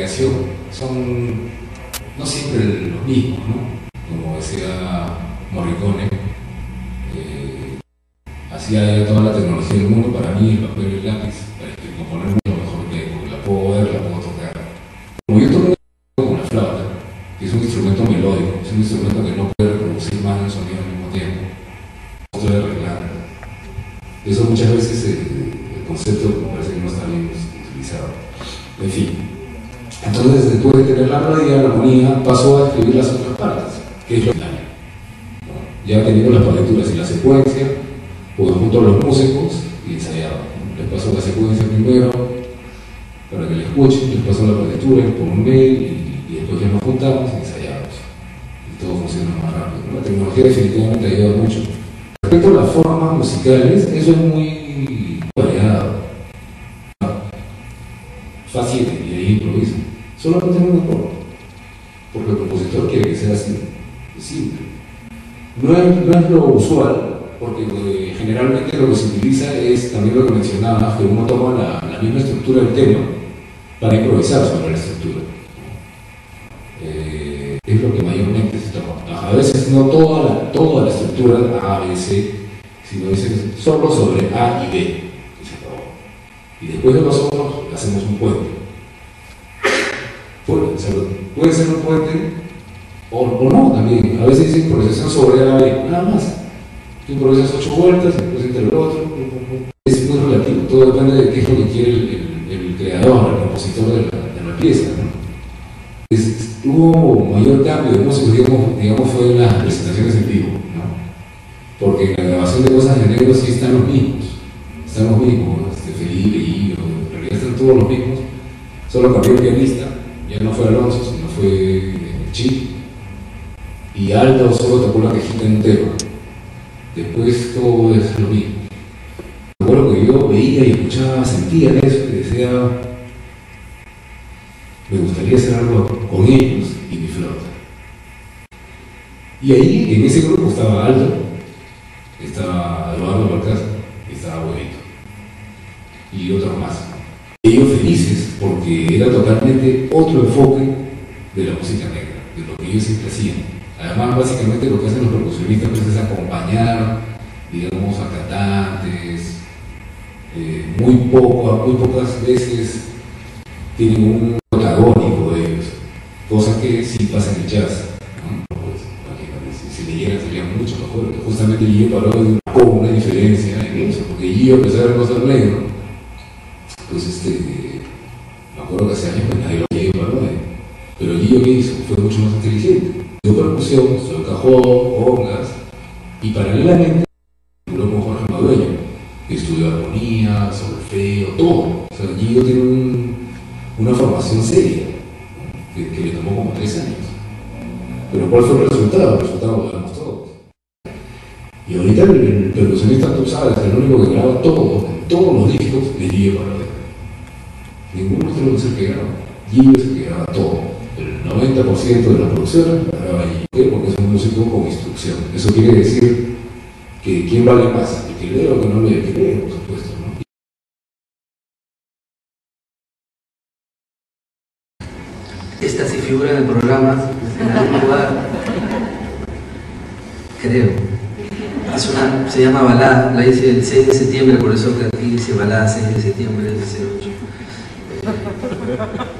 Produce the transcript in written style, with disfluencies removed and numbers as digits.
creación son no siempre los mismos, ¿no? Como decía Morricone, así haya toda la tecnología del mundo, para mí el papel y el lápiz, para componer es lo mejor que hay, porque la puedo ver, la puedo tocar. Como yo toco con la flauta, que es un instrumento melódico, es un instrumento que no puede reproducir más de un sonido al mismo tiempo, estoy arreglando. Eso muchas veces el concepto me parece que no está bien utilizado. En fin, entonces después de tener la melodía, la armonía, pasó a escribir las otras partes, que es lo final, ¿no? Ya teniendo las partituras y la secuencia, pues junto a los músicos y ensayaba. Les paso la secuencia primero para que la escuchen, les paso la partitura por un mail y después ya nos juntamos y ensayamos. Y todo funciona más rápido, ¿no? La tecnología definitivamente ha ayudado mucho. Respecto a las formas musicales, eso es muy variado. Fácil y ahí improviso. Solamente un acorde. Porque el compositor quiere que sea así. Es simple. No es lo usual. Porque generalmente lo que se utiliza es también lo que mencionaba, que uno toma la misma estructura del tema para improvisar sobre la estructura. Es lo que mayormente se toma. A veces no toda la estructura A, B, C, sino dicen solo sobre A y B. Y se acabó. Y después de nosotros hacemos un puente. Puede ser un puente o no también. A veces dicen improvisación sobre A, B, nada más. Tú improvisas 8 vueltas, después entre el otro. Es muy relativo, todo depende de qué es lo que quiere el creador, el compositor de la pieza, ¿no? Hubo mayor cambio de músicos, digamos, fue en las presentaciones en vivo, ¿no? Porque en la grabación de Cosas de Negro sí están los mismos, Felipe, Guillo, en realidad están todos los mismos, solo cambió el pianista, ya no fue Alonso, sino fue Chi, y Aldo solo tocó la quejita en un tema. Después todo es lo mismo. Recuerdo que yo veía y escuchaba, sentía eso y decía, me gustaría hacer algo con ellos y mi flauta. Y ahí, en ese grupo, estaba Aldo, estaba Eduardo Balcázar, estaba Huevito y otros más. Ellos felices porque era totalmente otro enfoque de la música negra, de lo que ellos siempre hacían. Además, básicamente lo que hacen los percusionistas pues, es acompañar, digamos, a cantantes. Muy pocas veces tienen un protagónico de ellos, cosa que sí pasa en el jazz, ¿no? Pues, si le llega sería mucho mejor. Justamente Gillo paró de una diferencia en eso, porque Gillo, a pesar de no ser negro, pues me acuerdo que hace años que nadie lo paró, pero Gillo, ¿qué hizo? Fue mucho más inteligente. Estudió percusión, estudió cajón, congas, y paralelamente estudió con Jorge Madueño, que estudió armonía, solfeo, todo. O sea, Gillo tiene una formación seria, ¿no? que le tomó como 3 años. Pero ¿cuál fue el resultado? El resultado lo vemos todos. Y ahorita el percusionista, tú sabes, el único que graba todo, en todos los discos, es Gillo Parodi. Ninguno otro es el que graba. Gillo es el que graba todo. El 90% de las producciones la graba Gillo, porque es un músico con instrucción. Eso quiere decir que ¿quién vale más? ¿El que lee o el que no lee? El que lee, por supuesto, ¿no? Esta sí figura en el programa, en algún lugar, creo. Se llama Balada, la hice el 6 de septiembre, por eso que aquí dice Balada 6 de septiembre del 08.